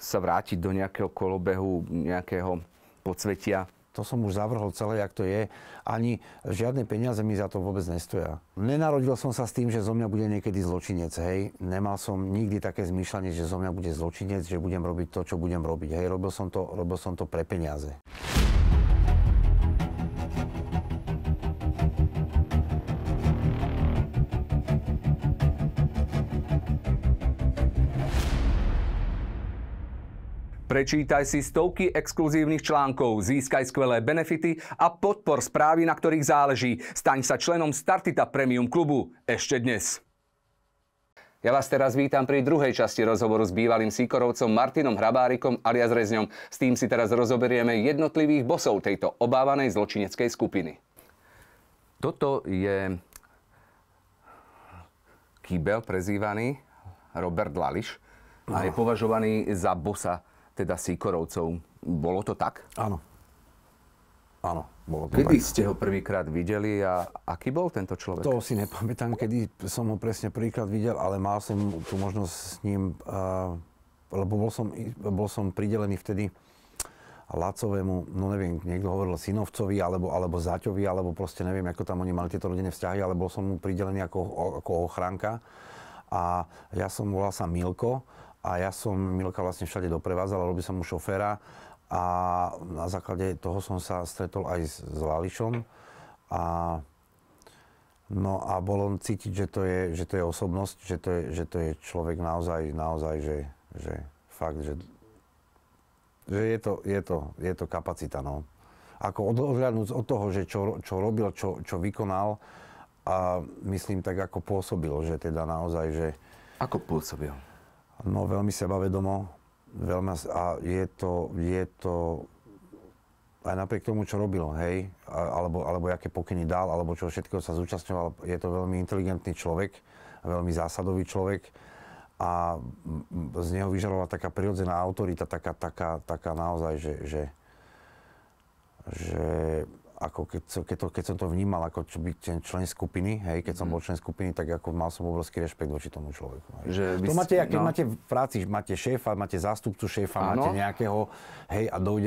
sa vrátiť do nejakého kolobehu, nejakého podsvetia? To som už zavrhol celé, jak to je. Ani žiadne peniaze mi za to vôbec nestoja. Nenarodil som sa s tým, že zo mňa bude niekedy zločinec, hej. Nemal som nikdy také zmýšľanie, že zo mňa bude zločinec, že budem robiť to, čo budem robiť, hej. Robil som to pre peniaze. Prečítaj si stovky exkluzívnych článkov, získaj skvelé benefity a podpor správy, na ktorých záleží. Staň sa členom Startita Premium klubu ešte dnes. Ja vás teraz vítam pri druhej časti rozhovoru s bývalým Sýkorovcom Martinom Hrabárikom alias Rezňom. S tým si teraz rozoberieme jednotlivých bosov tejto obávanej zločineckej skupiny. Toto je Kýbel, prezývaný Robert Lališ, a je považovaný za bosa teda Sýkorovcov. Bolo to tak? Áno. Áno, bolo to Kedy tak. ste ho prvýkrát videli a aký bol tento človek? To si nepamätám, kedy som ho presne prvýkrát videl, ale mal som tú možnosť s ním, lebo bol som pridelený vtedy Lacovému, no neviem, niekto hovoril synovcovi, alebo zaťovi, alebo proste neviem, ako tam oni mali tieto rodinné vzťahy, ale bol som mu pridelený ako ochránka. A ja volal sa Milko. A ja som Milka vlastne všade doprevádzal, robil som mu šoféra a na základe toho som sa stretol aj s Lališom. No a bolo cítiť, že to je osobnosť, že to je človek naozaj, že fakt, že je to kapacita, no. Ako odhľadnúť od toho, že čo robil, čo vykonal, a myslím tak, ako pôsobil, že teda naozaj, že... Ako pôsobil? No, veľmi sebavedomo, a je to aj napriek tomu, čo robil, hej, alebo aké pokyny dal, alebo čo všetko sa zúčastňoval, je to veľmi inteligentný človek, veľmi zásadový človek a z neho vyžarovala taká prirodzená autorita, taká naozaj, že ako keď som to vnímal ako byť ten člen skupiny, hej, keď som bol člen skupiny, tak ako mal som obrovský rešpekt voči tomu človeku. To máte, keď máte v práci, máte šéfa, máte zástupcu šéfa, máte nejakého, hej, a dojde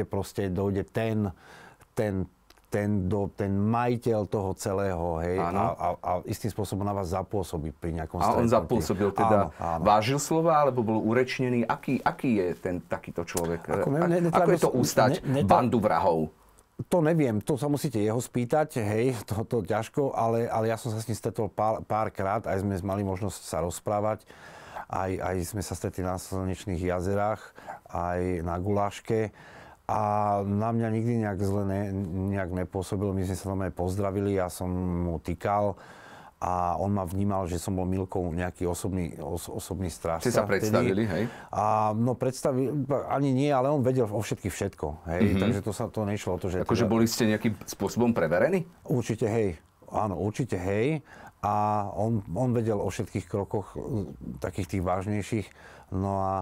ten majiteľ toho celého, hej, a istým spôsobom na vás zapôsobí pri nejakom stretnutí. A on zapôsobil teda, áno. Vážil slova, alebo bol urečnený? Aký je takýto človek? Ako je to ustať bandu vrahov? To neviem, to sa musíte jeho spýtať, hej, to ťažko, ale ja som sa s ním stretol párkrát, aj sme mali možnosť sa rozprávať, aj sme sa stretli na Slnečných jazerách, aj na Guláške a na mňa nikdy nejak nepôsobil, my sme sa tam aj pozdravili, ja som mu týkal a on ma vnímal, že som bol Milkou nejaký osobný strážca. Ste sa predstavili, hej? No ani nie, ale on vedel o všetkých všetko, hej, takže to nešlo o to, že... Akože boli ste nejakým spôsobom preverení? Určite hej, áno, určite hej. A on vedel o všetkých krokoch, takých tých vážnejších, no a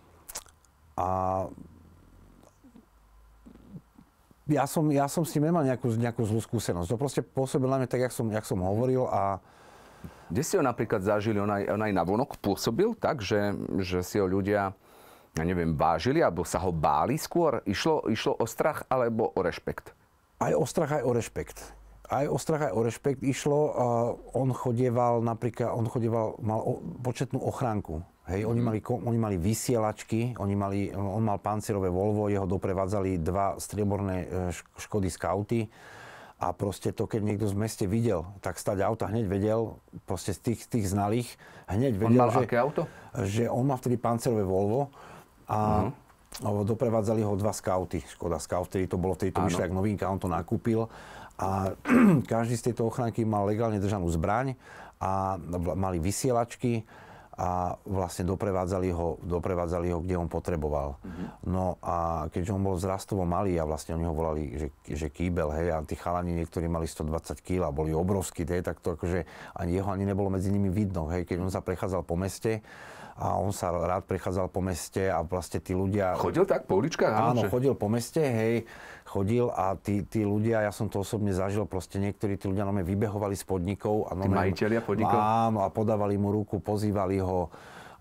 ja som s ním nemal nejakú zlú skúsenosť. To proste pôsobil na mňa tak, jak som hovoril a... Kde ste ho napríklad zažili? On aj navonok pôsobil tak, že si ho ľudia, ja neviem, vážili, alebo sa ho báli skôr? Išlo o strach alebo o rešpekt? Aj o strach, aj o rešpekt. Aj o strach, aj o rešpekt išlo. On mal početnú ochránku. Hej, oni mali vysielačky, on mal pancierové Volvo, jeho doprevádzali 2 strieborné Škody Scouty a proste to, keď niekto v meste videl, tak stať auta hneď vedel, proste z tých znalých, hneď vedel, on mal aké auto? Že on má vtedy pancierové Volvo a doprevádzali ho 2 Scouty, Škoda Scout, vtedy to vyšlo jak novinka, on to nakúpil a každý z tejto ochránky mal legálne držanú zbraň a mali vysielačky a vlastne doprevádzali ho, kde on potreboval. No a keďže on bol zrastovo malý a vlastne oni ho volali, že Kýbel, hej, a tí chalani niektorí mali 120 kg a boli obrovskí, hej, tak to akože jeho ani nebolo medzi nimi vidno, hej, keď on sa prechádzal po meste a on sa rád prechádzal po meste a vlastne tí ľudia... Chodil tak po uličkách? Áno, chodil po meste, hej, a tí ľudia, ja som to osobne zažil, proste niektorí tí ľudia vybehovali z podnikov. A tí majitelia podnikov? Áno, a podávali mu ruku, pozývali ho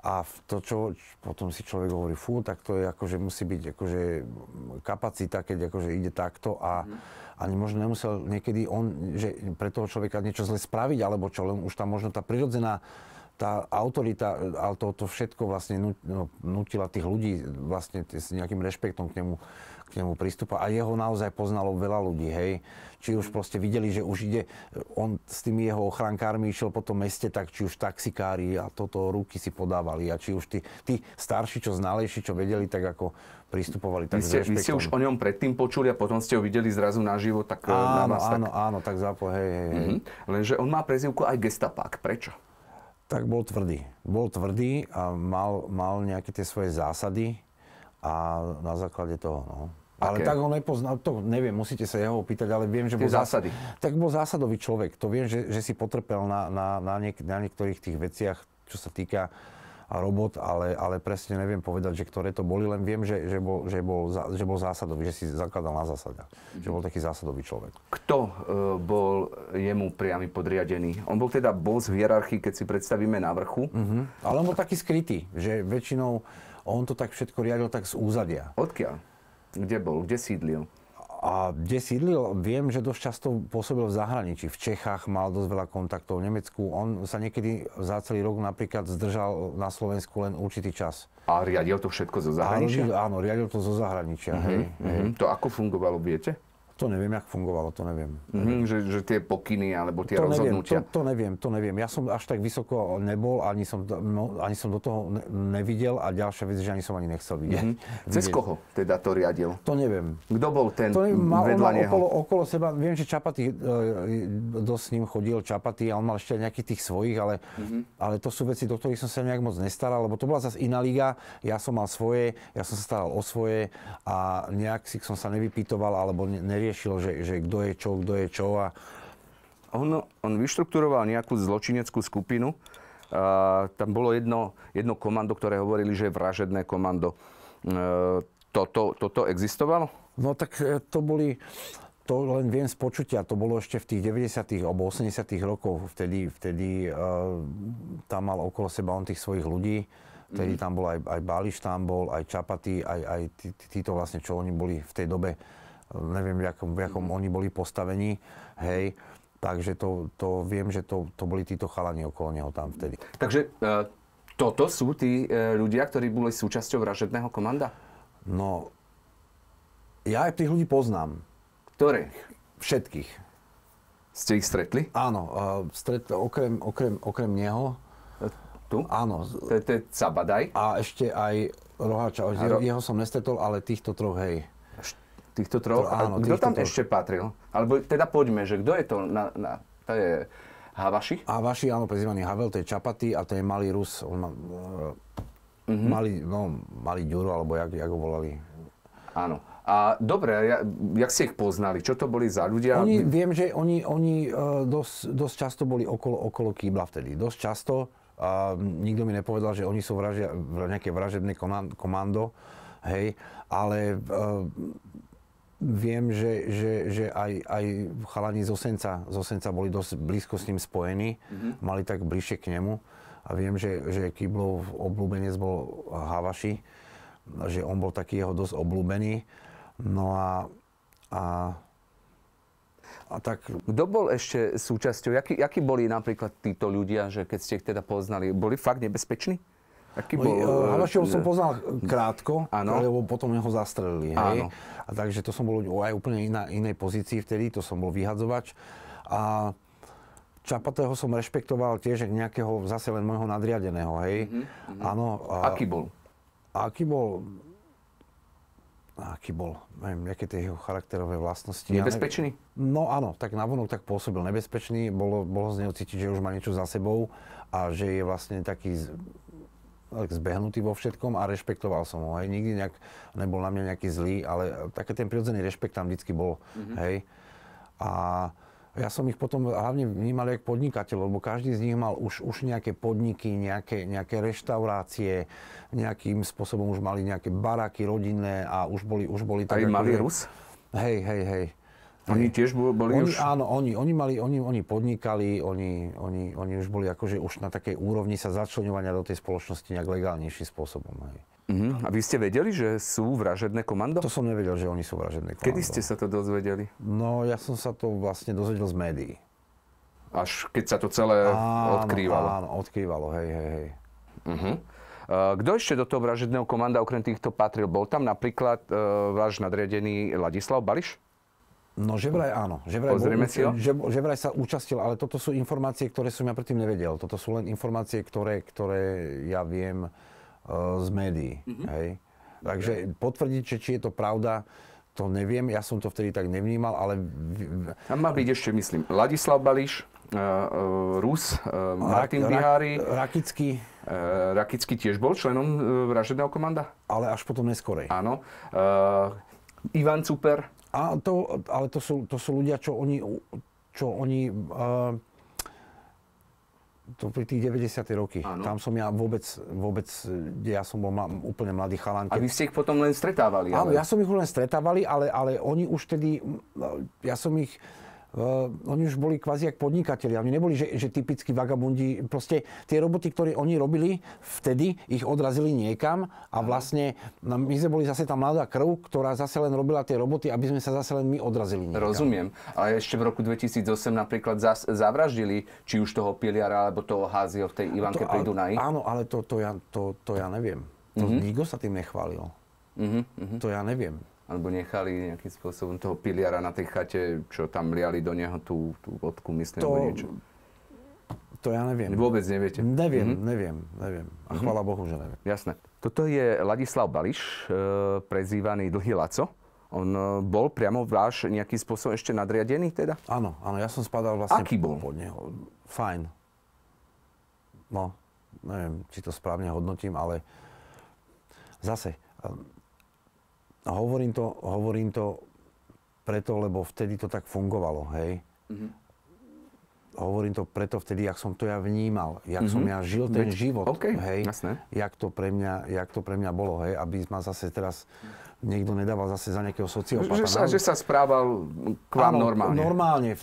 A to, čo potom si človek hovorí, tak to je akože musí byť akože kapacita, keď akože ide takto a ani možno nemusel niekedy on, že pre toho človeka niečo zle spraviť, alebo čo, len už tam možno tá prirodzená tá autorita, ale to všetko vlastne nutila tých ľudí vlastne s nejakým rešpektom k nemu prístupa. A jeho naozaj poznalo veľa ľudí, hej. Či už proste videli, že už ide, on s tými jeho ochrankármi išiel po tom meste, tak či už taxikári a toto ruky si podávali. A či už tí starší, čo znalejší, čo vedeli, tak ako pristupovali tak s rešpektom. Vy ste už o ňom predtým počuli a potom ste ho videli zrazu naživo, tak na vás tak... Áno, tak hej. Lenže on má prezývku aj gestapák. Prečo? Tak bol tvrdý a mal nejaké tie svoje zásady a na základe toho, no. Ale tak ho nepoznal, to neviem, musíte sa jeho opýtať, ale viem, že bol zásady. Tak bol zásadový človek. To viem, že si potrpel na niektorých tých veciach, čo sa týka robot, ale presne neviem povedať, že ktoré to boli, len viem, že bol zásadový, že si zakladal na zásadách. Že bol taký zásadový človek. Kto bol jemu priamy podriadený? On bol v hierarchii, keď si predstavíme na vrchu. Ale on bol taký skrytý, že väčšinou on to tak všetko riadil tak z úzadia. Odkiaľ? Kde bol? Kde sídlil? A kde sídlil? Viem, že dosť často pôsobil v zahraničí. V Čechách mal dosť veľa kontaktov, v Nemecku. On sa niekedy za celý rok napríklad zdržal na Slovensku len určitý čas. A riadil to všetko zo zahraničia? Áno, riadil to zo zahraničia. To ako fungovalo, viete? To neviem, jak fungovalo, to neviem. Že tie pokyny alebo tie rozhodnutia? To neviem. Ja som až tak vysoko nebol, ani som do toho nevidel a ďalšia vec, že ani som nechcel vidieť. Cez koho teda to riadil? To neviem. Kto bol ten vedľa neho? Okolo seba, viem, že Čapaty, dosť s ním chodil Čapaty a on mal ešte nejakých tých svojich, ale to sú veci, do ktorých som sa nejak moc nestaral, lebo to bola zase iná liga, ja som mal svoje, ja som sa staral o svoje a nejak si som sa nevypýtoval alebo neriešil, že kto je čo. A... On vyštrukturoval nejakú zločineckú skupinu. Tam bolo jedno komando, ktoré hovorili, že je vražedné komando. Toto existovalo? No tak to len viem z počutia. To bolo ešte v tých 90. alebo 80. rokoch. Vtedy tam mal okolo seba on tých svojich ľudí. Vtedy tam bol aj Báliš, tam bol aj Čapaty, aj títo vlastne, čo oni boli v tej dobe. Neviem, v jakom oni boli postavení, hej. Takže to viem, že to boli títo chalani okolo neho tam vtedy. Takže toto sú tí ľudia, ktorí boli súčasťou vražedného komanda? No, ja aj tých ľudí poznám. Ktorých? Všetkých. Ste ich stretli? Áno, okrem neho. Tu? Áno. To je Cabadaj? A ešte aj Roháča. Jeho som nestretol, ale týchto troch, hej. Týchto troch? Áno, kto tam ešte patril? Alebo teda poďme, že kto je to? To je Havaši? Havaši, áno, prezývaný Havel, to je Čapaty a to je malý Rus. On má, malý Ďuro, alebo jak ho volali. Áno. A dobre, jak ste ich poznali? Čo to boli za ľudia? Viem, že oni dosť často boli okolo Kýbla vtedy. Dosť často. A nikto mi nepovedal, že oni sú nejaké vražedné komando. Hej, ale... Viem, že aj chalani z Osenca boli dosť blízko s ním spojení, mali tak bližšie k nemu. A viem, že Kýblov obľúbenec bol Havaši, že on bol taký jeho dosť obľúbený. No a tak... Kto bol ešte súčasťou? Jakí boli napríklad títo ľudia, že keď ste ich teda poznali, boli fakt nebezpeční? Havašiho som poznal krátko, lebo potom ho zastrelili. Hej? A takže to som bol aj úplne inej pozícii vtedy, to som bol vyhadzovač. A Čapatého som rešpektoval tiež nejakého zase len môjho nadriadeného. Hej? Áno. Aký bol? Aký bol? Neviem, aké tie jeho charakterové vlastnosti. Nebezpečný? No áno, tak navonok tak pôsobil nebezpečný. Bolo z neho cítiť, že už má niečo za sebou a že je vlastne taký zbehnutý vo všetkom a rešpektoval som ho. Hej. Nikdy nebol na mňa nejaký zlý, ale taký ten prirodzený rešpekt tam vždycky bol. Hej. A ja som ich potom hlavne vnímal ako podnikateľov, lebo každý z nich mal už nejaké podniky, nejaké reštaurácie, nejakým spôsobom už mali nejaké baraky rodinné a už boli tak... Aj malý Rus? Hej. Oni tiež boli už... Áno, oni podnikali, oni už boli akože už na takej úrovni sa začleňovania do tej spoločnosti nejak legálnejším spôsobom. Hej. A vy ste vedeli, že sú vražedné komando? To som nevedel, že oni sú vražedné komando. Kedy ste sa to dozvedeli? No, ja som sa to vlastne dozvedel z médií. Až keď sa to celé odkrývalo? Áno, odkrývalo, hej. Kto ešte do toho vražedného komanda okrem týchto patril? Bol tam napríklad váš nadriadený Ladislav Bališ? No, že vraj áno. Že vraj sa účastil, ale toto sú informácie, ktoré som ja predtým nevedel. Toto sú len informácie, ktoré ja viem z médií. Hej. Takže potvrdiť, či je to pravda, to neviem. Ja som to vtedy tak nevnímal, ale... Tam mal byť ešte, myslím, Ladislav Bališ, Rus, Martin Bihári. Rakický tiež bol členom vražedného komanda? Ale až potom neskorej. Áno. Ivan Cuper. Ale to sú ľudia, čo oni to pri tých 90. roky. Áno. Tam som ja vôbec, ja som bol úplne mladý chalan. A vy ste ich potom len stretávali? Áno, ja som ich len stretávali, ale oni už vtedy, oni už boli kvázi jak podnikatelia. Oni neboli, že typickí vagabundi. Proste tie roboty, ktoré oni robili vtedy, ich odrazili niekam a vlastne my sme boli zase tá mladá krv, ktorá zase len robila tie roboty, aby sme sa zase len my odrazili niekam. Rozumiem. Ale ešte v roku 2008 napríklad zavraždili či už toho Piliara alebo toho Házio v tej Ivanke pri Dunaji. Áno, ale to ja neviem. Nikto sa tým nechválil. To ja neviem. Alebo nechali nejakým spôsobom toho Piliara na tej chate, čo tam liali do neho tú vodku, myslím, alebo niečo. To ja neviem. Vôbec neviete? Neviem. A chvála Bohu, že neviem. Jasné. Toto je Ladislav Bališ, prezývaný Dlhý Laco. On bol priamo váš nejakým spôsobom ešte nadriadený teda? Áno, ja som spadal vlastne... Aký bol? Pod neho. Fajn. No, neviem, či to správne hodnotím, ale zase... Hovorím to preto, lebo vtedy to tak fungovalo, hej. Hovorím to preto vtedy, jak som to ja vnímal, jak som ja žil ten život, hej. Jasné. Jak to pre mňa bolo, hej, aby ma zase teraz niekto nedával zase za nejakého sociopata. Že sa správal k vám normálne. Normálne.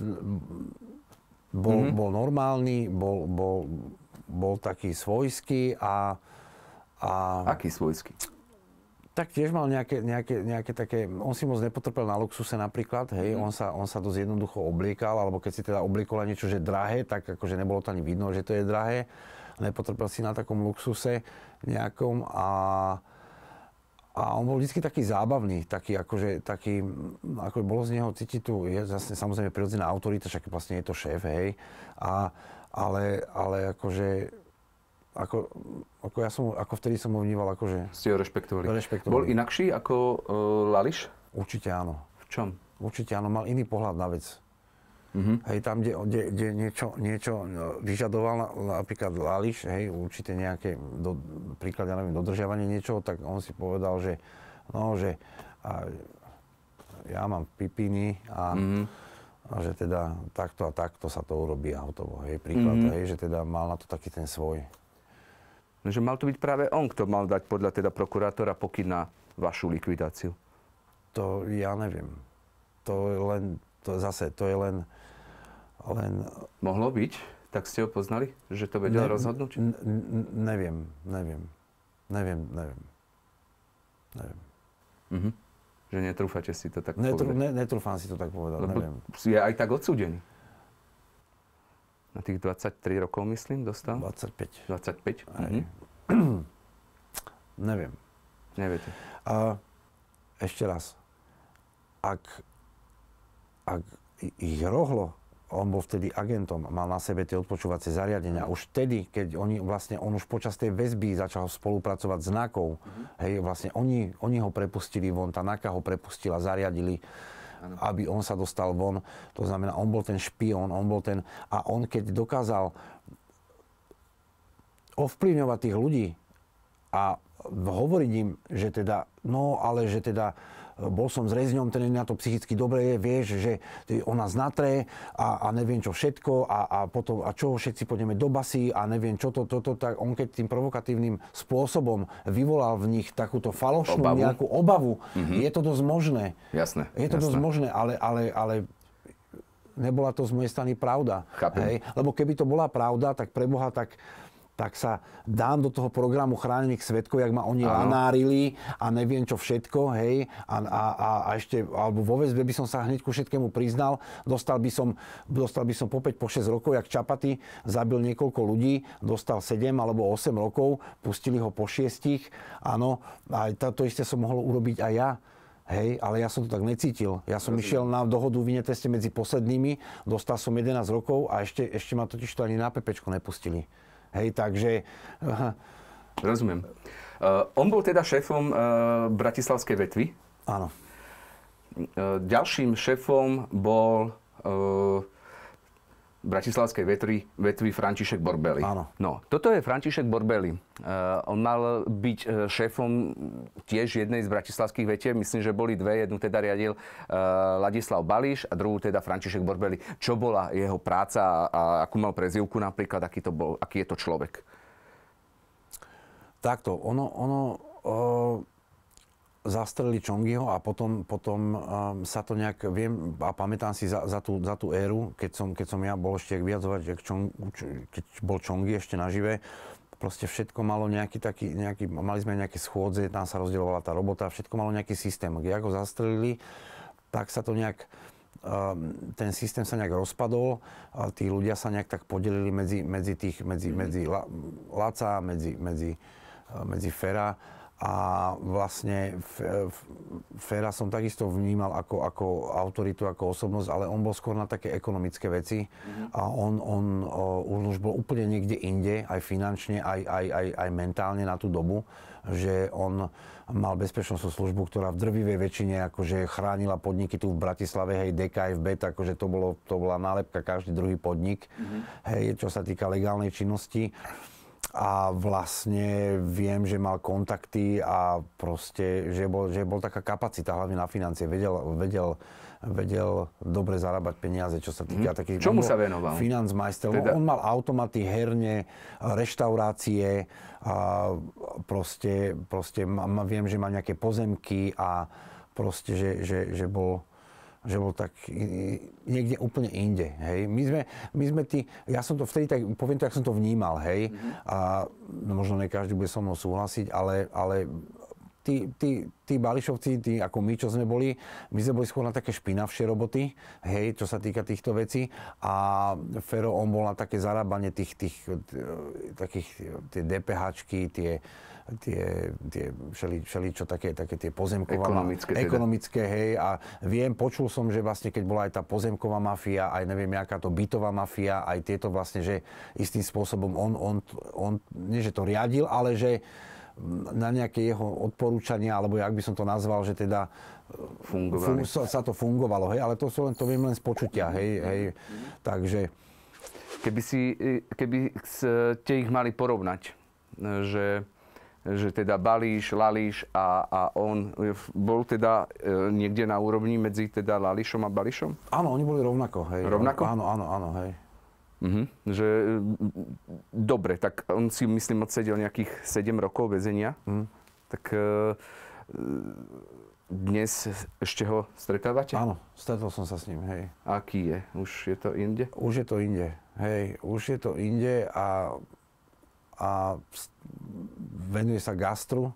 Bol normálny, bol taký svojský a... Aký svojský? Tak tiež mal nejaké také, on si moc nepotrpel na luxuse napríklad, hej, on sa dosť jednoducho obliekal, alebo keď si teda obliekol niečo, že drahé, tak akože nebolo to ani vidno, že to je drahé. Nepotrpel si na takom luxuse nejakom a on bol vždycky taký zábavný, ako bolo z neho cítiť tu, je zase samozrejme prirodzená autorita, však vlastne je to šéf, hej, ale akože ako vtedy som ho vníval, akože... Ste ho rešpektovali. Bol inakší ako Lališ? Určite áno. V čom? Určite áno, mal iný pohľad na vec. Hej, tam, kde niečo vyžadoval, napríklad Lališ, hej, určite nejaké, príklad, ja neviem, dodržiavanie niečoho, tak on si povedal, že ja mám pipiny a že teda takto a takto sa to urobí a hotovo, hej, príklad, hej, že teda mal na to taký ten svoj. Že mal to byť práve on, kto mal dať podľa teda prokurátora pokyn na vašu likvidáciu. To ja neviem. To je len... Mohlo byť? Tak ste ho poznali? Že to vedel rozhodnúť? Neviem. Že netrúfate si to tak povedať? Netrúfam si to tak povedať, neviem. Je aj tak odsúdený. Na tých 23 rokov, myslím, dostal? 25. 25? Neviem. Neviete. Ešte raz. Ak ich rohlo, on bol vtedy agentom, mal na sebe tie odpočúvacie zariadenia. Už vtedy, keď on už počas tej väzby začal spolupracovať s NAKou, hej, vlastne oni ho prepustili von, tá NAKA ho prepustila, zariadili, aby on sa dostal von. To znamená, on bol ten špión, a on keď dokázal ovplyvňovať tých ľudí a hovoriť im, že teda, bol som s rezňom, ten je na to psychicky dobre, vieš, že on nás natré a neviem čo všetko a potom, a čo, všetci pôjdeme do basy a neviem čo tak on keď tým provokatívnym spôsobom vyvolal v nich takúto falošnú nejakú obavu, je to dosť možné. Jasné. Je to dosť možné, ale nebola to z mojej strany pravda. Chápem. Hej? Lebo keby to bola pravda, tak preboha, tak sa dám do toho programu chránených svedkov, jak ma oni lanárili a neviem čo všetko, hej, a ešte, alebo vo väzbe by som sa hneď ku všetkému priznal, dostal by som po 5, po 6 rokov, jak Čapaty zabil niekoľko ľudí, dostal 7 alebo 8 rokov, pustili ho po 6, áno, a to isté som mohol urobiť aj ja. Hej, ale ja som to tak necítil. Ja som išiel na dohodu v treste medzi poslednými, dostal som 11 rokov a ešte ma totiž to ani na pepečko nepustili. Hej, takže... Rozumiem. On bol teda šéfom bratislavskej vetvy. Áno. Ďalším šéfom bol bratislavskej vetvy František Borbély. Áno. No, toto je František Borbély. On mal byť šéfom tiež jednej z bratislavských vetiev. Myslím, že boli dve. Jednu teda riadil Ladislav Balíš a druhú teda František Borbély. Čo bola jeho práca a akú mal prezývku napríklad, aký je to človek? Takto, zastrelili Čongiho a potom sa to nejak, viem a pamätám si za tú éru, keď som ja bol ešte vyjadzovať, keď bol Čongi ešte nažive, proste všetko malo mali sme nejaké schôdze, tam sa rozdielovala tá robota, všetko malo nejaký systém. Keď ho zastrelili, tak sa to nejak, ten systém sa nejak rozpadol, a tí ľudia sa nejak tak podelili medzi Laca, medzi Fera. A vlastne Fera som takisto vnímal ako autoritu, ako osobnosť, ale on bol skôr na také ekonomické veci. A on už bol úplne niekde inde, aj finančne, aj mentálne na tú dobu, že on mal bezpečnostnú službu, ktorá v drvivej väčšine akože chránila podniky tu v Bratislave, hej, DKFB, takže to bola nálepka každý druhý podnik, hej, čo sa týka legálnej činnosti. A vlastne viem, že mal kontakty a proste, že bol taká kapacita, hlavne na financie. Vedel dobre zarábať peniaze, čo sa týka takých... Čomu sa venoval? Financmajster. Teda... On mal automaty, herne, reštaurácie, a proste viem, že má nejaké pozemky a proste, že bol tak niekde úplne inde, hej. My sme ja som to vtedy tak, poviem to, jak som to vnímal, hej. A možno ne každý bude so mnou súhlasiť, ale tí Bališovci, ako my, čo sme boli skôr na také špinavšie roboty, hej, čo sa týka týchto vecí. A Fero, on bol na také zarábanie takých tie DPHčky, tie všeličo také tie pozemková ekonomické, hej, a počul som, že vlastne keď bola aj tá pozemková mafia, aj neviem, jaká to bytová mafia, aj tieto vlastne, že istým spôsobom on nie že to riadil, ale že na nejaké jeho odporúčania, alebo jak by som to nazval, že teda sa to fungovalo, hej, ale to viem len z počutia, hej, takže... Keby ste ich mali porovnať, že teda Balíš, Lališ a on bol teda niekde na úrovni medzi teda Lališom a Bališom? Áno, oni boli rovnako, hej. Rovnako? Áno, hej. Že dobre, tak on si myslím odsedel nejakých 7 rokov väzenia. Tak dnes ešte ho stretávate? Áno, stretol som sa s ním, hej. Aký je? Už je to inde? Už je to inde, hej. Už je to inde a venuje sa gastru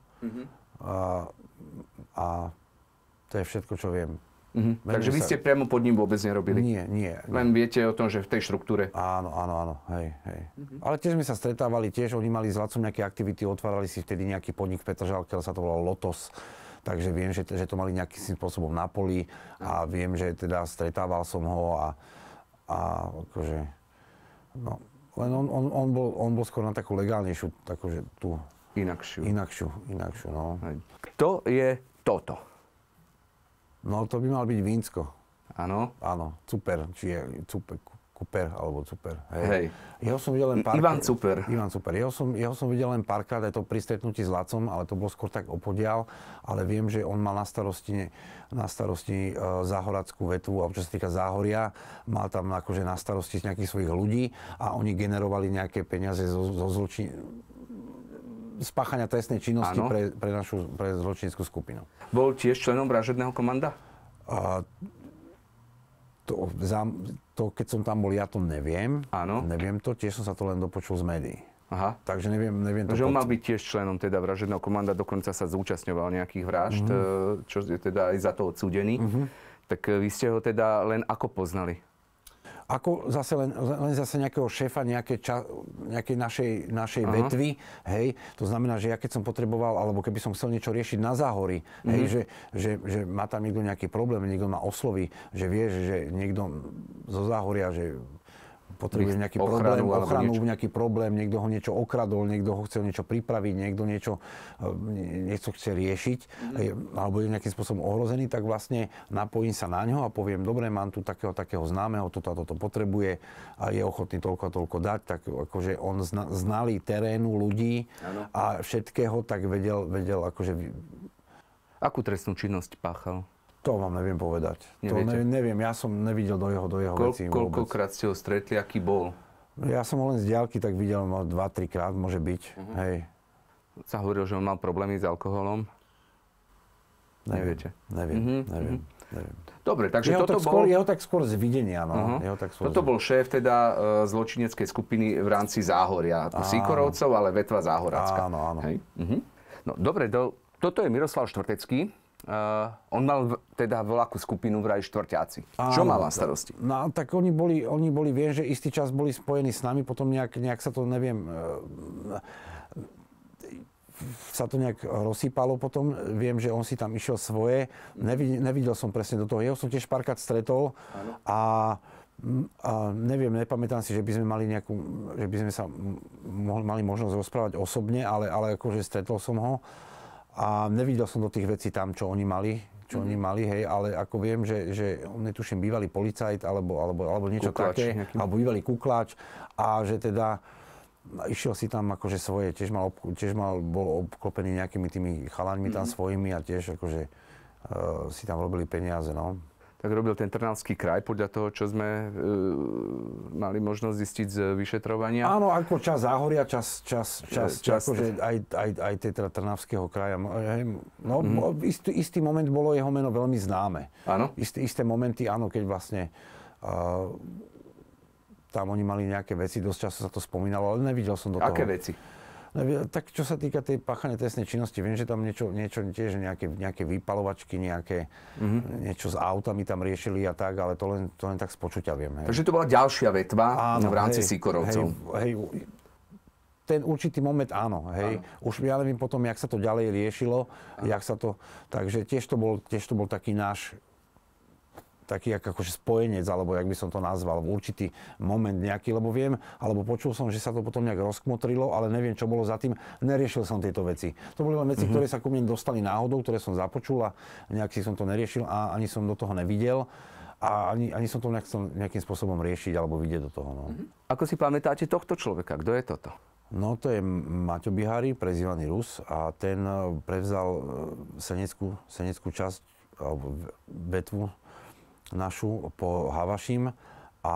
a to je všetko, čo viem. Takže vy ste priamo pod ním vôbec nerobili? Nie. Len viete o tom, že v tej štruktúre? Áno, hej. Ale tiež sme sa stretávali, oni mali s Lacom nejaké aktivity, otvárali si vtedy nejaký podnik v Petržalke, sa to volalo Lotos. Takže viem, že to mali nejakým spôsobom na poli a viem, že teda stretával som ho a akože, no. Len on bol skôr na takú legálnejšiu, takúže tú... Inakšiu, no. Kto je toto? No, to by mal byť Vínsko. Áno? Áno, Cuper, či je Kuper, alebo Cuper. Hej. Jeho som videl len Ivan Cuper. Jeho som videl len párkrát, aj to pri stretnutí s Lacom, ale to bol skôr tak opodiaľ. Ale viem, že on mal na starosti záhorackú vetvu, alebo čo sa týka Záhoria, mal tam akože na starosti nejakých svojich ľudí a oni generovali nejaké peniaze z páchania trestnej činnosti pre zločineckú skupinu. Bol tiež členom vražedného komanda? To, keď som tam bol, ja to neviem. Áno. Neviem to, tiež som sa to len dopočul z médií. Aha. Takže neviem to. Že on mal byť tiež členom teda vražedného komanda, dokonca sa zúčastňoval nejakých vražd, čo je teda aj za to odsúdený. Tak vy ste ho teda len ako poznali? Ako zase len zase nejakého šéfa nejakej našej vetvy, hej. To znamená, že ja keď som potreboval, alebo keby som chcel niečo riešiť na Záhorí, hej, že má tam niekto nejaký problém, niekto ma osloví, že vie, že niekto zo Záhoria, že potrebuje nejaký ochranu, nejaký problém, niekto ho niečo okradol, niekto ho chcel niečo pripraviť, niekto niečo chce riešiť, alebo je nejakým spôsobom ohrozený, tak vlastne napojím sa na ňo a poviem, dobre, mám tu takého známeho, toto a toto potrebuje a je ochotný toľko a toľko dať, tak akože on znalý terénu, ľudí a všetkého, tak vedel akože... Akú trestnú činnosť páchal? To vám neviem povedať. Neviete? To neviem, ja som nevidel do jeho vecí vôbec. Koľkokrát ste ho stretli, aký bol? Ja som ho len z diaľky tak videl 2-3 krát, môže byť. Hej. Sa hovoril, že on mal problémy s alkoholom? Neviete? Neviem. Dobre, takže toto bol... Jeho tak skôr z videnia, no. Toto bol šéf teda zločineckej skupiny v rámci Záhoria. Sýkorovcov, ale vetva Záhoradská. Áno. Hej? No dobre, toto je Miroslav Štvrtecký. On mal teda voľakú skupinu vraj štvrťáci. Čo mal na starosti? No tak oni boli, viem, že istý čas boli spojení s nami, potom nejak sa to, neviem, sa to nejak rozsýpalo potom. Viem, že on si tam išiel svoje. Nevidel som presne do toho. Jeho som tiež párkrát stretol a neviem, nepamätám si, že by sme mali možnosť rozprávať osobne, ale akože stretol som ho. A nevidel som do tých vecí tam, čo oni mali, hej, ale ako viem, že on netuším bývalý policajt, alebo niečo kukláč, také, alebo bývalý kukláč, a že teda išiel si tam akože svoje, bol obklopený nejakými tými chalaňmi tam svojimi a tiež akože si tam robili peniaze, no. Tak robil ten Trnavský kraj podľa toho, čo sme mali možnosť zistiť z vyšetrovania? Áno, ako čas Záhoria, čas akože aj teda Trnavského kraja. No, istý moment bolo jeho meno veľmi známe. Áno? Isté momenty, áno, keď vlastne tam oni mali nejaké veci, dosť času sa to spomínalo, ale nevidel som do toho. Aké veci? Tak čo sa týka tej páchanej trestnej činnosti, viem, že tam niečo tiež nejaké vypalovačky, niečo s autami tam riešili a tak, ale to len tak z počutia viem. Hej. Takže to bola ďalšia vetva v rámci Sýkorovcov. Hej, ten určitý moment áno, hej. Už ja neviem potom, jak sa to ďalej riešilo, takže tiež to bol taký náš taký akože spojenec, alebo jak by som to nazval, v určitý moment nejaký, lebo viem, alebo počul som, že sa to potom nejak rozkmotrilo, ale neviem, čo bolo za tým. Neriešil som tieto veci. To boli len veci, ktoré sa ku mne dostali náhodou, ktoré som započul a nejak si som to neriešil a ani som do toho nevidel. A ani som to nejakým spôsobom riešiť alebo vidieť do toho. No. Ako si pamätáte tohto človeka? Kto je toto? No to je Maťo Bihári, prezývaný Rus, a ten prevzal seneckú časť, alebo vetvu našu po Havašim a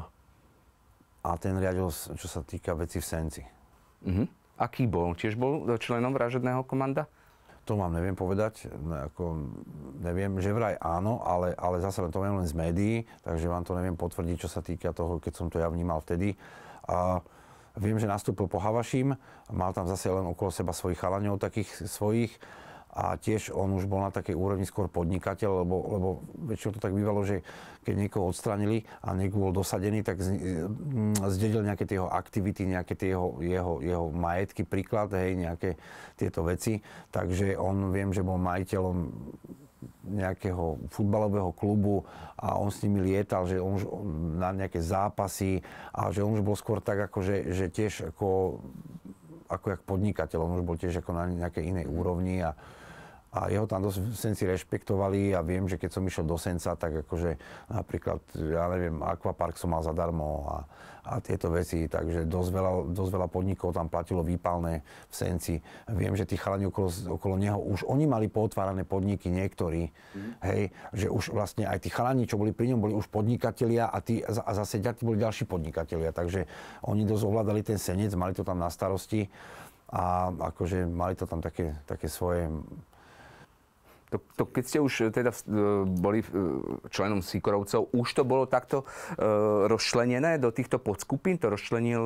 ten riadil, čo sa týka vecí v Senci. Aký bol? Tiež bol členom vražedného komanda? To vám neviem povedať, neviem, že vraj áno, ale zase to viem len z médií, takže vám to neviem potvrdiť, čo sa týka toho, keď som to ja vnímal vtedy. A viem, že nastúpil po Havašim, mal tam zase len okolo seba svojich chalaňov, takých svojich, a tiež on už bol na takej úrovni skôr podnikateľ, lebo väčšinou to tak bývalo, že keď niekoho odstranili a niekto bol dosadený, tak zdedil nejaké tie jeho aktivity, nejaké tie jeho majetky, príklad, hej, nejaké tieto veci. Takže on, viem, že bol majiteľom nejakého futbalového klubu a on s nimi lietal, že on už na nejaké zápasy a že on už bol skôr tak akože, že tiež ako jak podnikateľ, on už bol tiež ako na nejakej inej úrovni a jeho tam dosť v Senci rešpektovali a viem, že keď som išiel do Senca, tak akože napríklad, ja neviem, Aquapark som mal zadarmo a tieto veci, takže dosť veľa podnikov tam platilo výpalné v Senci. Viem, že tí chalani okolo neho, už oni mali pootvárané podniky niektorí, hej, že už vlastne aj tí chalani, čo boli pri ňom, boli už podnikatelia a zase ďalší boli ďalší podnikatelia, takže oni dosť ovládali ten Senec, mali to tam na starosti a akože mali to tam také svoje... Keď ste už teda boli členom Sýkorovcov, už to bolo takto rozčlenené do týchto podskupín? To rozčlenil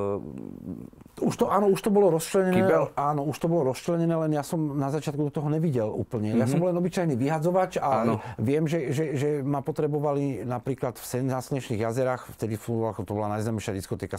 Áno, už to bolo rozčlenené. Kybel? Áno, už to bolo rozčlenené, len ja som na začiatku do toho nevidel úplne. Ja som bol len obyčajný vyhadzovač a viem, že ma potrebovali napríklad na Slnečných jazerách, vtedy to bola najznámejšia diskotéka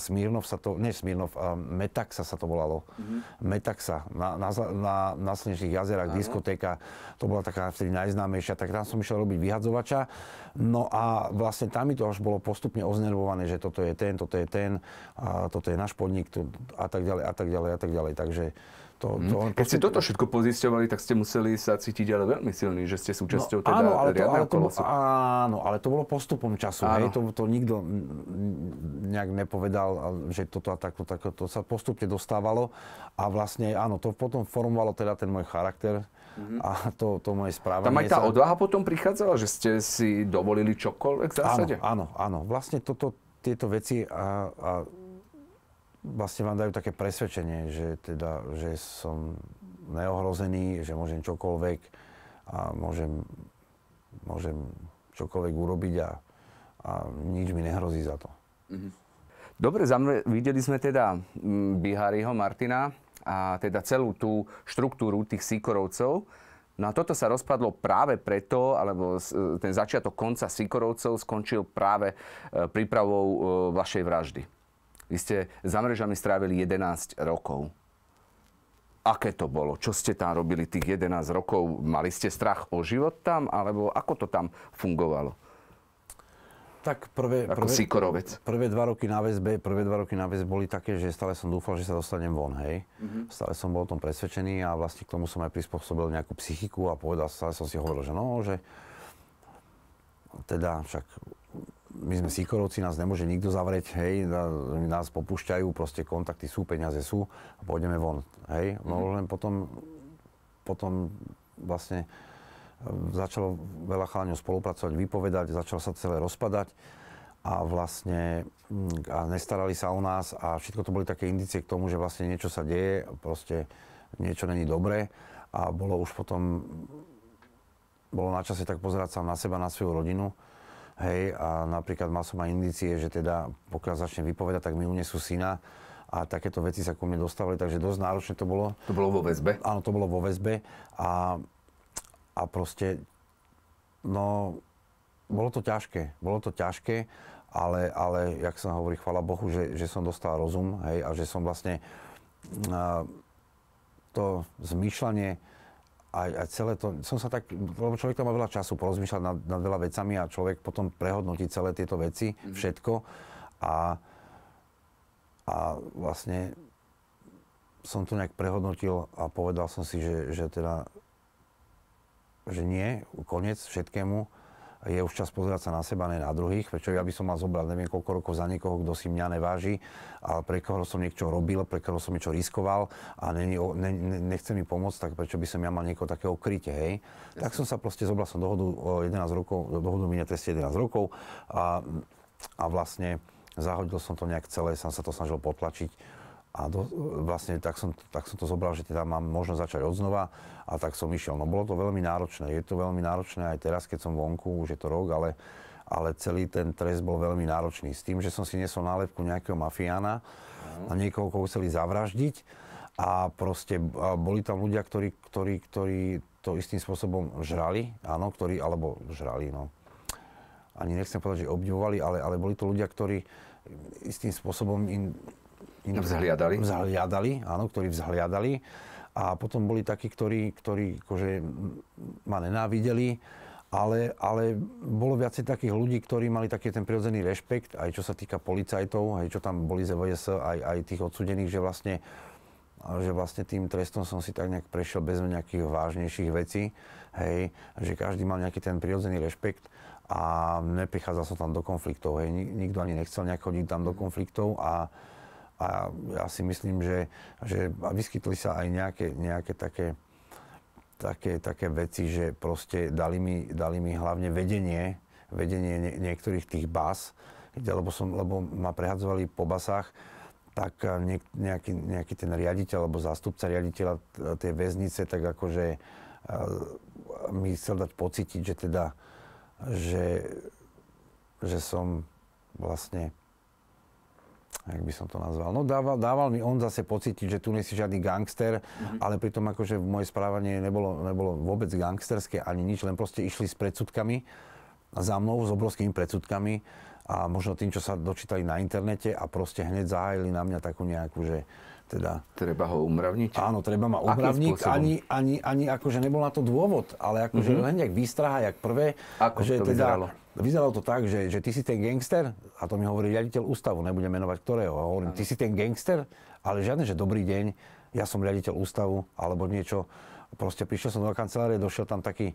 Metaxa sa to volalo. Metaxa na Slnečných jazerách, diskotéka. To bola taká vtedy najznámejšia, tak tam som išiel robiť vyhadzovača. No a vlastne tam mi to až bolo postupne oznervované, že toto je ten, a toto je náš podnik a tak ďalej, a tak ďalej, a tak ďalej. Takže keď ste toto všetko pozisťovali, tak ste museli sa cítiť ale veľmi silný, že ste súčasťou riadneho kolosu. Áno, ale to bolo postupom času. Hej, to nikto nejak nepovedal, že toto a takto, to sa postupne dostávalo. A vlastne, áno, to potom formovalo teda ten môj charakter. A to moje správanie. Tam aj tá odvaha potom prichádzala, že ste si dovolili čokoľvek v zásade? Áno. Vlastne tieto veci a vlastne vám dajú také presvedčenie, že som neohrozený, že môžem čokoľvek a môžem čokoľvek urobiť a nič mi nehrozí za to. Dobre, videli sme teda Biháriho Martina a teda celú tú štruktúru tých Sýkorovcov. No a toto sa rozpadlo práve preto, alebo ten začiatok konca Sýkorovcov skončil práve prípravou vašej vraždy. Vy ste za mrežami strávili 11 rokov. Aké to bolo? Čo ste tam robili tých 11 rokov? Mali ste strach o život tam? Alebo ako to tam fungovalo? Tak ako Sýkorovec. Prvé dva roky na väzbe boli také, že stále som dúfal, že sa dostanem von, hej. Stále som bol o tom presvedčený a vlastne k tomu som aj prispôsobil nejakú psychiku a stále som si hovoril, že teda však my sme Sýkorovci, nás nemôže nikto zavrieť, hej, nás popúšťajú, proste kontakty sú, peniaze sú a pôjdeme von, hej. No len potom vlastne začalo veľa chalaňov spolupracovať, vypovedať, začalo sa celé rozpadať a vlastne nestarali sa o nás a všetko to boli také indície k tomu, že vlastne niečo sa deje, proste niečo není dobré a bolo na čase tak pozerať sa na seba, na svoju rodinu. Hej, a napríklad mal som aj indície, že teda pokiaľ začne vypovedať, tak mi unesú syna a takéto veci sa ku mne dostávali, takže dosť náročné to bolo. To bolo vo väzbe? Áno, to bolo vo väzbe a proste, no, bolo to ťažké, ale jak sa hovorí, chvála Bohu, že som dostal rozum, hej, a že som vlastne to zmýšľanie, aj celé to, lebo človek tam má veľa času porozmýšľať nad veľa vecami a človek potom prehodnotí celé tieto veci, všetko a vlastne som to nejak prehodnotil a povedal som si, že nie, koniec všetkému, je už čas pozerať sa na seba, ne na druhých, prečo ja by som mal zobrať neviem koľko rokov za niekoho, kto si mňa neváži, ale pre koho som niečo robil, pre koho som niečo riskoval a nechce mi pomôcť, tak prečo by som ja mal niekoho takého krytie, hej. Tak som sa proste zobral som dohodu o 11 rokov, dohodu mi netrestí 11 rokov a vlastne zahodil som to nejak celé, som sa to snažil potlačiť. A vlastne tak som to zobral, že teda mám možnosť začať odznova a tak som išiel. No bolo to veľmi náročné. Je to veľmi náročné aj teraz, keď som vonku, už je to rok, ale celý ten trest bol veľmi náročný. S tým, že som si niesol nálepku nejakého mafiána a niekoho, koho chceli zavraždiť a proste boli tam ľudia, ktorí to istým spôsobom žrali, áno, alebo žrali, no. Ani nechcem povedať, že obdivovali, ale boli to ľudia, ktorí istým spôsobom vzhliadali, áno, ktorí vzhliadali. A potom boli takí, ktorí akože ma nenávideli, ale bolo viacej takých ľudí, ktorí mali taký ten prirodzený rešpekt, aj čo sa týka policajtov, aj čo tam boli z EVS, aj tých odsúdených, že vlastne tým trestom som si tak nejak prešiel bez nejakých vážnejších vecí, hej, že každý mal nejaký ten prirodzený rešpekt a neprichádzal som tam do konfliktov, hej, nikto ani nechcel nejak chodiť tam do konfliktov a ja si myslím, že vyskytli sa aj nejaké také veci, že proste dali mi hlavne vedenie niektorých tých bás, lebo ma prehadzovali po basách, tak nejaký ten riaditeľ alebo zástupca riaditeľa tej väznice tak akože mi chcel dať pocítiť, že teda, že som vlastne, jak by som to nazval, no dával mi on zase pocítiť, že tu nie si žiadny gangster, ale pritom akože moje správanie nebolo vôbec gangsterské ani nič, len proste išli s predsudkami za mnou, s obrovskými predsudkami a možno tým, čo sa dočítali na internete a proste hneď zahájili na mňa takú nejakú, že teda... Treba ho umravniť? Áno, treba ma umravniť. Ani akože nebol na to dôvod, ale akože len jak výstraha, jak prvé. Ako že to teda, vyzeralo? Vyzeralo to tak, že ty si ten gangster, a to mi hovorí riaditeľ ústavu, nebudem menovať ktorého. A hovorím, ty si ten gangster, ale žiadne, že dobrý deň, ja som riaditeľ ústavu, alebo niečo. Proste prišiel som do kancelárie, došiel tam taký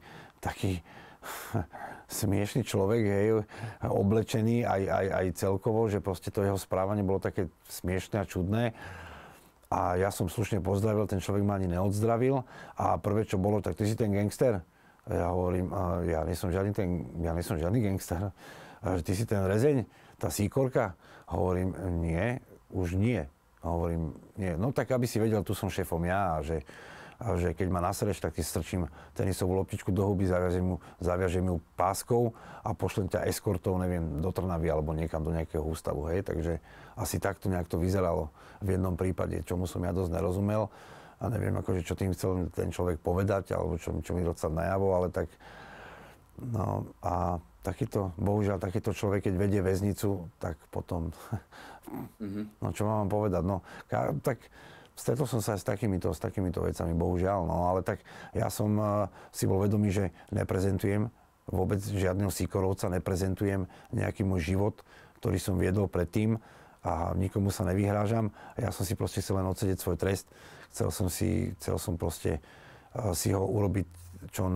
smiešný človek, hej, oblečený aj celkovo, že proste to jeho správanie bolo také smiešné a čudné. A ja som slušne pozdravil, ten človek ma ani neodzdravil. A prvé, čo bolo, tak ty si ten gangster? A ja hovorím, ja nie som žiadny gangster. A že ty si ten rezeň, tá síkorka? Hovorím, nie, už nie. Hovorím, nie. No tak, aby si vedel, tu som šéfom ja a že keď ma nasereš, tak ti strčím tenisovú loptičku do huby, zaviažem ju páskou a pošlem ťa eskortou, neviem, do Trnavy alebo niekam do nejakého ústavu, hej. Takže asi takto nejak to vyzeralo v jednom prípade, čomu som ja dosť nerozumel a neviem, akože, čo tým chcel ten človek povedať alebo čo mi dostať najavo, ale tak... No a bohužiaľ takýto človek, keď vedie väznicu, tak potom... No čo mám povedať, no tak... Stretol som sa aj s takýmito vecami, bohužiaľ, no ale tak ja som si bol vedomý, že neprezentujem vôbec žiadneho síkorovca, neprezentujem nejaký môj život, ktorý som viedol predtým a nikomu sa nevyhrážam. Ja som si proste chcel len odsedieť svoj trest. Chcel som proste si ho urobiť čo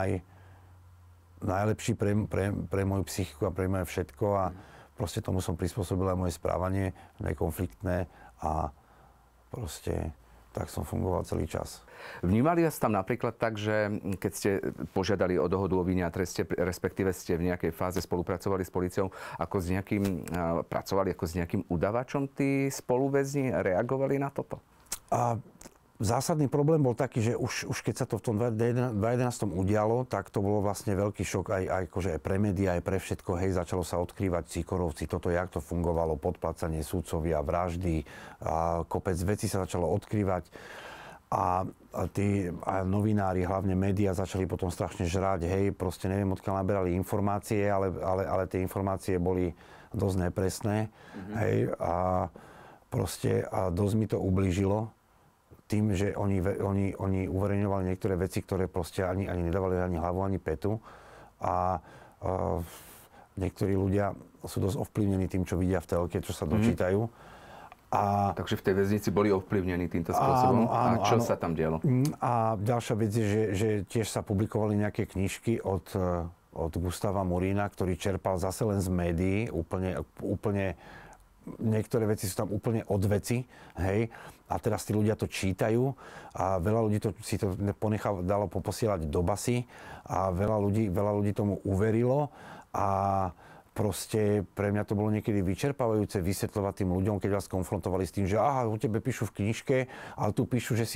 najlepší pre moju psychiku a pre moje všetko a proste tomu som prispôsobil aj moje správanie, nekonfliktné a proste tak som fungoval celý čas. Vnímali vás tam napríklad tak, že keď ste požiadali o dohodu o vine a treste, respektíve ste v nejakej fáze spolupracovali s políciou, pracovali ako s nejakým udavačom tí spoluväzni, reagovali na toto? Zásadný problém bol taký, že už keď sa to v tom 2011 udialo, tak to bolo vlastne veľký šok aj pre médiá, aj pre všetko. Hej, začalo sa odkrývať síkorovci, toto, jak to fungovalo, podplácanie sudcovia, vraždy, a kopec vecí sa začalo odkrývať. A novinári, hlavne médiá, začali potom strašne žrať. Hej, proste neviem, odkiaľ naberali informácie, ale tie informácie boli dosť nepresné. Hej, a dosť mi to ublížilo tým, že oni uverejňovali niektoré veci, ktoré proste ani nedávali ani hlavu, ani petu. A niektorí ľudia sú dosť ovplyvnení tým, čo vidia v telke, čo sa dočítajú. Takže v tej väznici boli ovplyvnení týmto spôsobom? Áno, čo sa tam dialo? A ďalšia vec je, že tiež sa publikovali nejaké knižky od Gustava Murína, ktorý čerpal zase len z médií, úplne niektoré veci sú tam úplne od veci, hej. A teraz tí ľudia to čítajú a veľa ľudí si to dalo poposielať do basy a veľa ľudí tomu uverilo a proste pre mňa to bolo niekedy vyčerpávajúce vysvetľovať tým ľuďom, keď vás konfrontovali s tým, že o tebe píšu v knižke, ale tu píšu, že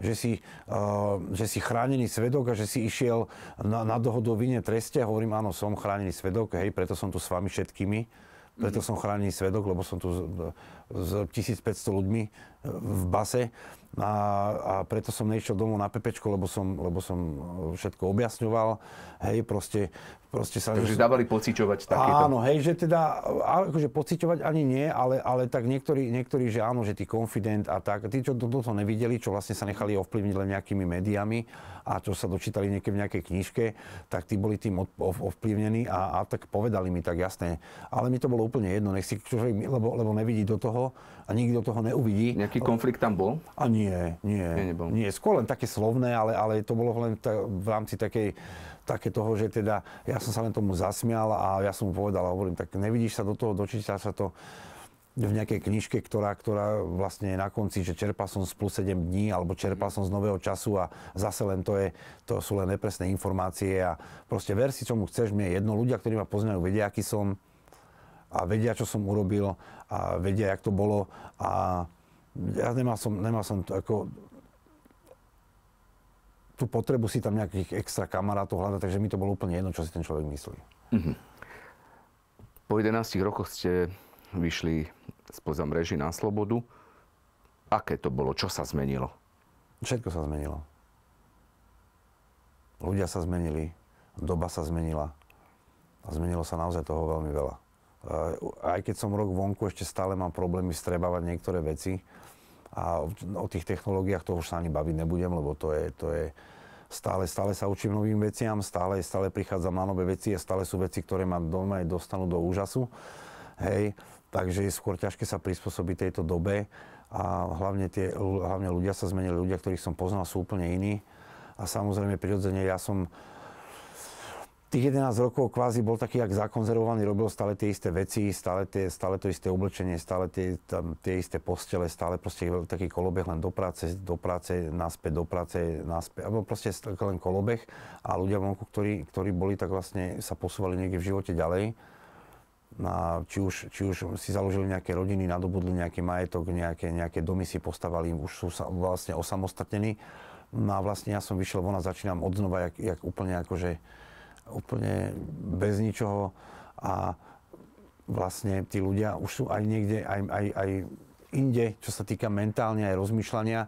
si chránený svedok a že si išiel na dohodu o vine treste. A hovorím, áno, som chránený svedok, hej, preto som tu s vami všetkými. Preto som chránený svedok, lebo som tu s 1500 ľuďmi v base a preto som nešiel domov na pepečko, lebo som všetko objasňoval. Hej, proste sa... Takže dávali pociťovať takéto. Áno, hej, že teda, akože pociťovať ani nie, ale tak niektorí, že áno, že tí confident a tak, tí, čo toto nevideli, čo vlastne sa nechali ovplyvniť len nejakými médiami a čo sa dočítali niekde v nejakej knižke, tak tí boli tým ovplyvnení a tak povedali mi tak jasné. Ale mi to bolo úplne jedno, nech si človek, lebo nevidí do toho a nikto do toho neuvidí. Nejaký konflikt tam bol? A nie. Skôr len také slovné, ale to bolo len v rámci také toho, že teda ja som sa len tomu zasmial a ja som mu povedal a hovorím, tak nevidíš sa do toho, dočíta sa to v nejakej knižke, ktorá vlastne je na konci, že čerpal som z plus 7 dní alebo čerpal som z nového času a zase len to sú len nepresné informácie a proste ver si, čomu chceš, mne je jedno. Ľudia, ktorí ma poznajú, vedia, aký som a vedia, čo som urobil a vedia, jak to bolo a ja nemal som ako tú potrebu si tam nejakých extra kamarátov hľadať, takže mi to bolo úplne jedno, čo si ten človek myslí. Po 11 rokoch ste vyšli spoza mreží na slobodu. Aké to bolo? Čo sa zmenilo? Všetko sa zmenilo. Ľudia sa zmenili, doba sa zmenila a zmenilo sa naozaj toho veľmi veľa. Aj keď som rok vonku, ešte stále mám problémy strebávať niektoré veci a o tých technológiách to už sa ani baviť nebudem, lebo to je stále sa učím novým veciam, stále prichádzam na nové veci a stále sú veci, ktoré ma doma dostanú do úžasu. Hej, takže je skôr ťažké sa prispôsobiť tejto dobe a hlavne ľudia sa zmenili, ľudia, ktorých som poznal, sú úplne iní a samozrejme prirodzene ja som tých 11 rokov kvázi bol taký jak zakonzervovaný, robil stále tie isté veci, stále to isté oblečenie, stále tie isté postele, stále proste taký kolobeh len do práce, naspäť, alebo proste len kolobeh a ľudia vonku, ktorí boli, tak vlastne sa posúvali niekde v živote ďalej. Či už si založili nejaké rodiny, nadobudli nejaký majetok, nejaké domy si postavali, už sú vlastne osamostatnení. No a vlastne ja som vyšiel von a začínam odznova, jak úplne akože úplne bez ničoho a vlastne tí ľudia už sú aj niekde, aj inde, čo sa týka mentálne, aj rozmýšľania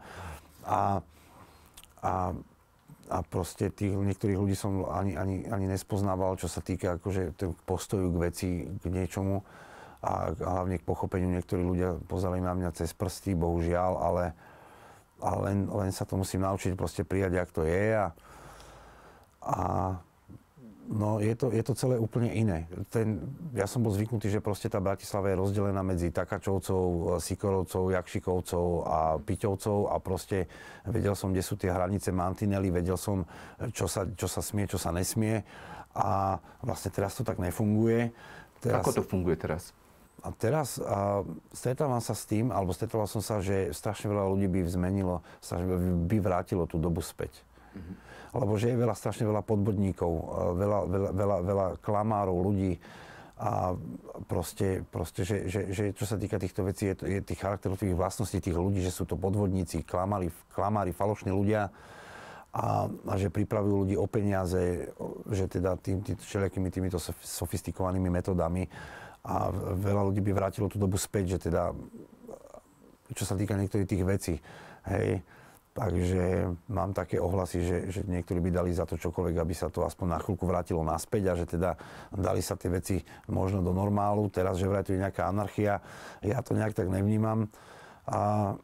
a proste tých niektorých ľudí som ani nespoznával, čo sa týka akože postoju k veci, k niečomu a hlavne k pochopeniu. Niektorí ľudia pozerali na mňa cez prsty, bohužiaľ, ale len sa to musím naučiť proste prijať, jak to je a no, je to celé úplne iné. Ja som bol zvyknutý, že proste tá Bratislava je rozdelená medzi Takačovcov, Sikorovcov, Jakšikovcov a Piťovcov a proste vedel som, kde sú tie hranice, mantinely, vedel som, čo sa smie, čo sa nesmie a vlastne teraz to tak nefunguje. Ako to funguje teraz? A teraz stretávam sa s tým, alebo stretával som sa, že strašne veľa ľudí by by vrátilo tú dobu späť. Lebo že je strašne veľa podvodníkov, veľa klamárov, ľudí a proste že čo sa týka týchto vecí, je tých charakterových vlastností tých ľudí, že sú to podvodníci, klamári, falošní ľudia a že pripravujú ľudí o peniaze, že teda všelijakými týmito sofistikovanými metodami a veľa ľudí by vrátilo tú dobu späť, že teda čo sa týka niektorých tých vecí, hej. Takže mám také ohlasy, že niektorí by dali za to čokoľvek, aby sa to aspoň na chvíľku vrátilo naspäť a že teda dali sa tie veci možno do normálu. Teraz, že vraj tu je nejaká anarchia, ja to nejak tak nevnímam. A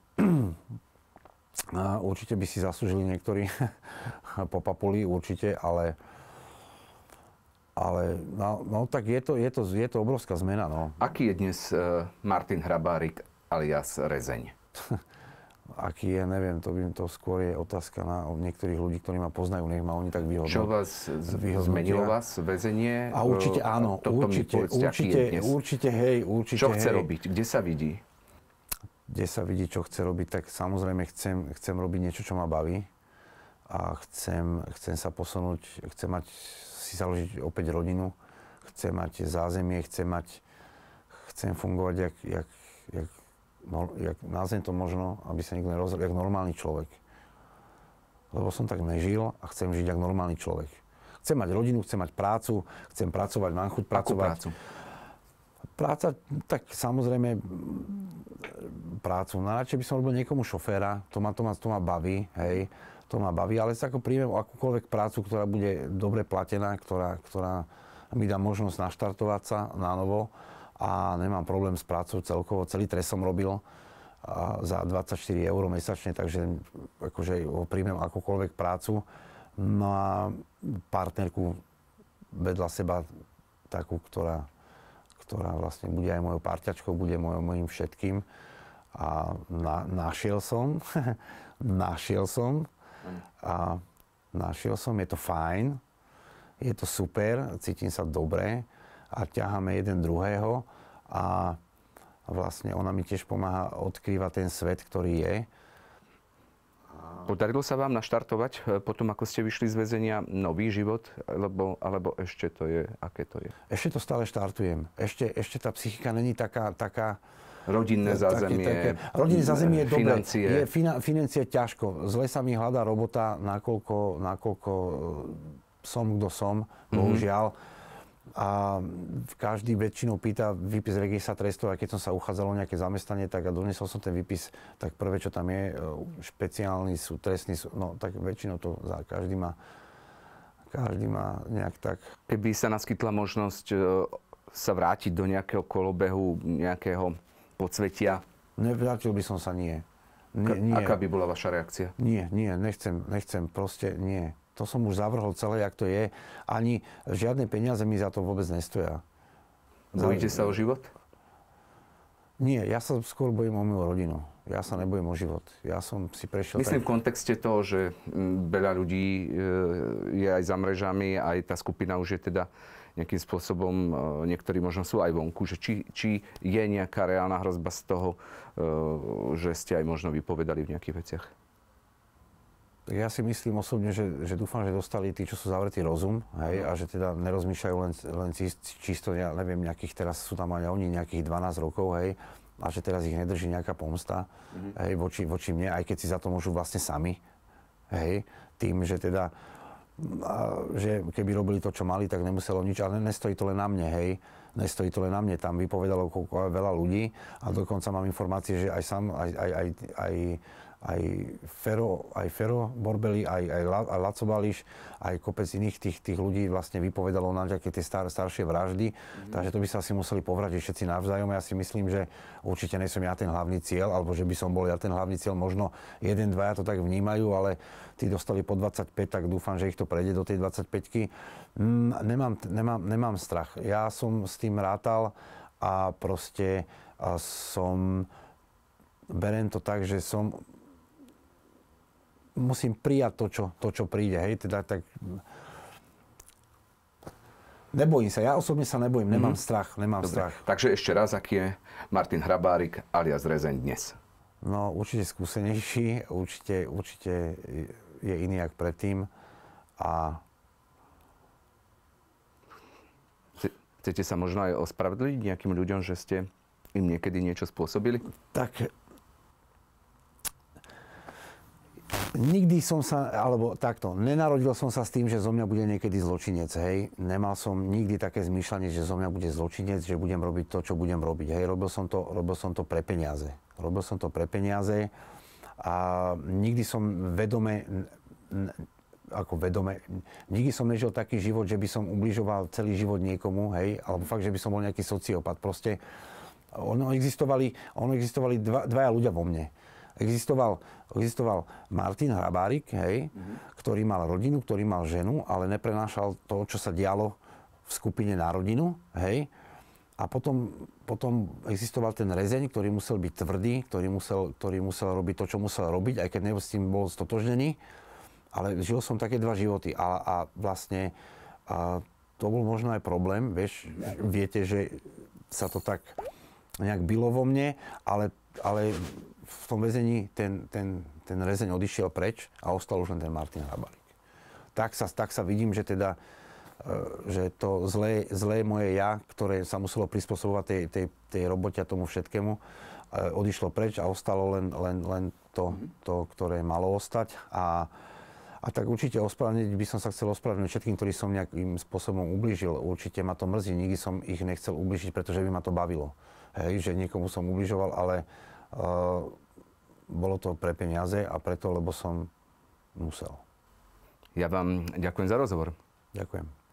určite by si zaslúžili niektorí po papuli, určite, ale no tak je to obrovská zmena. No. Aký je dnes Martin Hrabárik alias Rezeň? Aký je, neviem, to skôr je otázka na niektorých ľudí, ktorí ma poznajú, nech ma oni tak vyhodnotia. Čo vás zmenilo vás väzenie? A určite áno, určite. Čo chce robiť? Kde sa vidí? Kde sa vidí, čo chce robiť, tak samozrejme chcem robiť niečo, čo ma baví. A chcem sa posunúť, si založiť opäť rodinu, chcem mať zázemie, chcem fungovať jak nazvem to možno, aby sa nikto nerozhodol, jak normálny človek. Lebo som tak nežil a chcem žiť jak normálny človek. Chcem mať rodinu, chcem mať prácu, chcem pracovať, mám chuť pracovať. Akú prácu? Práca, tak samozrejme prácu. Najradšej by som robil niekomu šoféra, to ma baví, hej. To ma baví, ale sa ako príjmem akúkoľvek prácu, ktorá bude dobre platená, ktorá mi dá možnosť naštartovať sa na novo. A nemám problém s prácou celkovo. Celý trest som robil za 24 € mesačne, takže akože príjmem akúkoľvek prácu. No a partnerku vedľa seba takú, ktorá vlastne bude aj mojou parťačkou, bude mojím všetkým. A našiel som, je to fajn, je to super, cítim sa dobre a ťaháme jeden druhého a vlastne ona mi tiež pomáha odkrývať ten svet, ktorý je. Podarilo sa vám naštartovať potom, ako ste vyšli z väzenia, nový život? Alebo ešte to je, aké to je? Ešte to stále štartujem. Ešte tá psychika není taká Rodinné zázemie, rodinné zázemie je dobre. financie. Financie ťažko. Zle sa mi hľadá robota, nakoľko som, kto som, bohužiaľ. A každý väčšinou pýta výpis registra trestov, aj keď som sa uchádzal o nejaké zamestnanie, tak a doniesol som ten výpis, tak prvé, čo tam je, špeciálny súd, trestný súd, no tak väčšinou to každý má nejak tak. Keby sa naskytla možnosť sa vrátiť do nejakého kolobehu, nejakého podsvetia? Nevrátil by som sa, nie. Nie. Aká by bola vaša reakcia? Nie, nechcem, proste nie. To som už zavrhol celé, jak to je. Ani žiadne peniaze mi za to vôbec nestoja. Bojíte sa o život? Nie, ja sa skôr bojím o moju rodinu. Ja sa nebojím o život. Ja som si prešiel... Myslím v kontexte toho, že veľa ľudí je aj za mrežami, aj tá skupina už je teda nejakým spôsobom, niektorí možno sú aj vonku, že či je nejaká reálna hrozba z toho, že ste aj možno vypovedali v nejakých veciach? Ja si myslím osobne, že dúfam, že dostali tí, čo sú zavretí, rozum, hej, a že teda nerozmýšľajú len čisto, ja neviem, nejakých, teraz sú tam aj oni nejakých 12 rokov, hej, a že teraz ich nedrží nejaká pomsta, hej, voči mne, aj keď si za to môžu vlastne sami, hej, tým, že teda, že keby robili to, čo mali, tak nemuselo nič, ale nestojí to len na mne, hej, nestojí to len na mne, tam vypovedalo veľa ľudí a dokonca mám informácie, že aj sám, aj Fero Borbeli, aj Laco Bališ, aj kopec iných tých ľudí vlastne vypovedalo na nejaké tie staršie vraždy. Takže to by sa asi museli povratiť všetci navzájom. Ja si myslím, že určite nie som ja ten hlavný cieľ, alebo že by som bol ja ten hlavný cieľ. Možno 1-2 to tak vnímajú, ale tí dostali po 25, tak dúfam, že ich to prejde do tej 25-ky. Nemám strach. Ja som s tým rátal a proste beriem to tak, že musím prijať to, čo príde, hej, teda tak... Nebojím sa, ja osobne sa nebojím, nemám strach. Dobre. Takže ešte raz, aký je Martin Hrabárik alias Rezeň dnes? No, určite skúsenejší, určite je iný jak predtým a... Chcete sa možno aj ospravedlniť nejakým ľuďom, že ste im niekedy niečo spôsobili? Tak... Nikdy som sa, alebo takto, nenarodil som sa s tým, že zo mňa bude niekedy zločinec, hej. Nemal som nikdy také zmýšľanie, že zo mňa bude zločinec, že budem robiť to, čo budem robiť, hej. Robil som to pre peniaze. A nikdy som nikdy som nežil taký život, že by som ubližoval celý život niekomu, hej, alebo fakt, že by som bol nejaký sociopat. Proste ono existovali dvaja ľudia vo mne. Existoval Martin Hrabárik, hej, ktorý mal rodinu, ktorý mal ženu, ale neprenášal to, čo sa dialo v skupine na rodinu, hej. A potom existoval ten Rezeň, ktorý musel byť tvrdý, ktorý musel robiť to, čo musel robiť, aj keď s tým bol stotožnený. Ale žil som také dva životy a vlastne to bol možno aj problém, vieš, viete, že sa to tak nejak bylo vo mne, ale v tom väzení ten Rezeň odišiel preč a ostal už len ten Martin Hrabárik. Tak sa vidím, že teda že to zlé moje ja, ktoré sa muselo prispôsobovať tej robote a tomu všetkému, odišlo preč a ostalo len to, ktoré malo ostať. A tak určite by som sa chcel ospravedlniť všetkým, ktorí som nejakým spôsobom ublížil. Určite ma to mrzí, nikdy som ich nechcel ublížiť, pretože by ma to bavilo. Hej, že niekomu som ubližoval, ale bolo to pre peniaze a preto, lebo som musel. Ja vám ďakujem za rozhovor. Ďakujem.